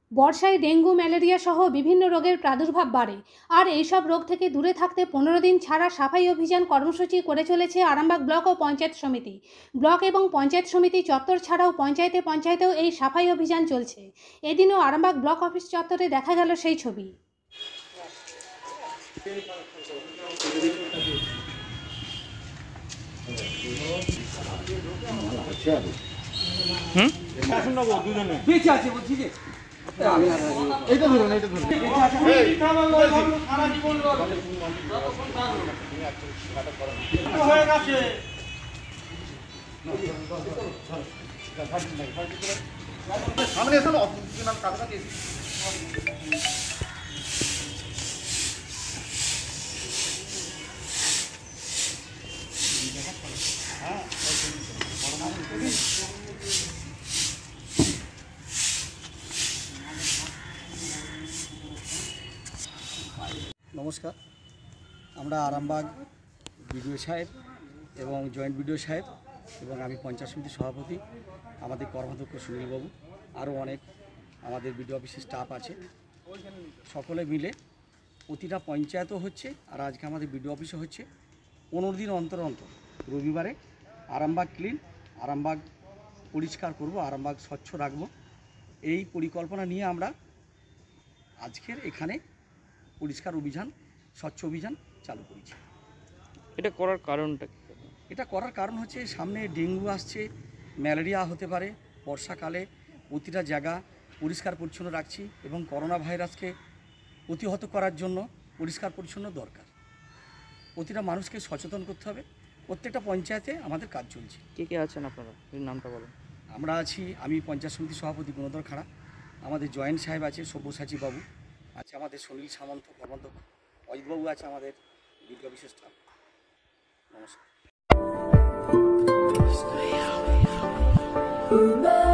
বর্ষায় dengue malaria সহ বিভিন্ন রোগের প্রাদুর্ভাব বাড়ে। আর এইসব রোগ থেকে দূরে থাকতে 15 দিন ছাড়া সাফাই অভিযান কর্মসূচি করে চলেছে আরামবাগ ব্লক ও পঞ্চায়েত সমিতি। ব্লক এবং পঞ্চায়েত সমিতি চত্বর ছাড়াও পঞ্চায়েতেও এই সাফাই অভিযান চলছে। এদিনও আরামবাগ ব্লক অফিস চত্বরে দেখা গেল সেই ছবি। সামনে এসে কাছাকাছি নমস্কার, আমরা আরামবাগ বিডিও সাহেব এবং জয়েন্ট বিডিও সাহেব এবং আমি পঞ্চায়েত সমিতির সভাপতি, আমাদের কর্মাধ্যক্ষ সুনীলবাবু, আরও অনেক আমাদের বিডিও অফিসের স্টাফ আছে, সকলে মিলে প্রতিটা পঞ্চায়েতও হচ্ছে আর আজকে আমাদের বিডিও অফিসে হচ্ছে। 15 দিন অন্তর অন্তর রবিবারে আরামবাগ ক্লিন, আরামবাগ পরিষ্কার করব, আরামবাগ স্বচ্ছ রাখব, এই পরিকল্পনা নিয়ে আমরা আজকের এখানে পরিষ্কার অভিযান, স্বচ্ছ অভিযান চালু করেছি। এটা করার কারণটা কি? এটা করার কারণ হচ্ছে সামনে ডেঙ্গু আসছে, ম্যালেরিয়া হতে পারে। বর্ষাকালে প্রতিটা জায়গা পরিষ্কার পরিচ্ছন্ন রাখছি এবং করোনা ভাইরাসকে প্রতিহত করার জন্য পরিষ্কার পরিচ্ছন্ন দরকার। প্রতিটা মানুষকে সচেতন করতে হবে। প্রত্যেকটা পঞ্চায়েতে আমাদের কাজ চলছে। কে কে আছেন আপনারা? নামটা বলুন। আমরা আছি, আমি পঞ্চায়েত সমিতির সভাপতি গুণধর খাড়া, আমাদের জয়েন্ট সাহেব আছে সব্যসাচী বাবু আছে, আমাদের সুনীল সামন্ত কর্মাধ্যক্ষ, অজিতবাবু আছে আমাদের বিডিও অফিসের স্টাফ। নমস্কার।